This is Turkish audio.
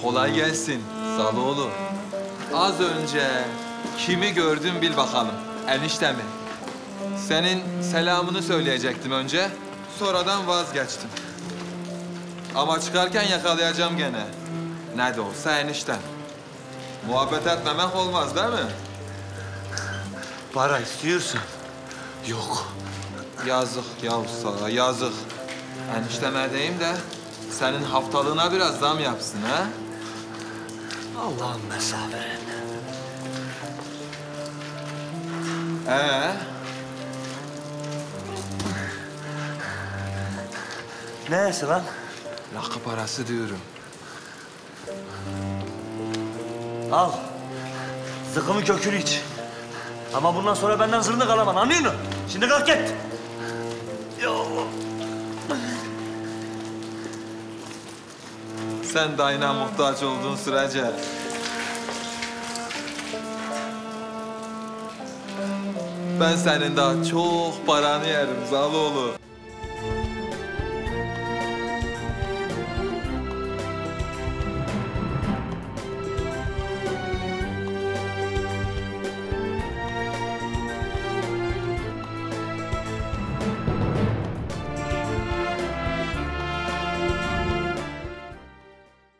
Kolay gelsin Zaloğlu. Az önce kimi gördün bil bakalım. Enişte mi? Senin selamını söyleyecektim önce. Sonradan vazgeçtim. Ama çıkarken yakalayacağım gene. Ne de olsa enişten. Muhabbet etmemek olmaz değil mi? Para istiyorsun. Yok. Yazık yahu sana, yazık. Enişteme diyeyim de senin haftalığına biraz zam yapsın ha? Allah'ın mesafe. Neyse lan? Rakı parası diyorum. Al. Zıkkımın kökünü iç. Ama bundan sonra benden zırnık alamam, anlıyor musun? Şimdi kalk git. Ya Allah. Sen dayına muhtaç olduğun sürece... ben senin daha çok paranı yerim Zaloğlu.